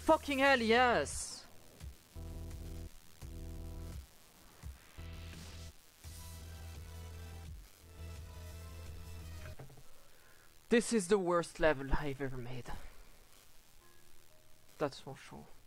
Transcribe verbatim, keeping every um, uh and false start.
Fucking hell, yes! This is the worst level I've ever made. That's for sure.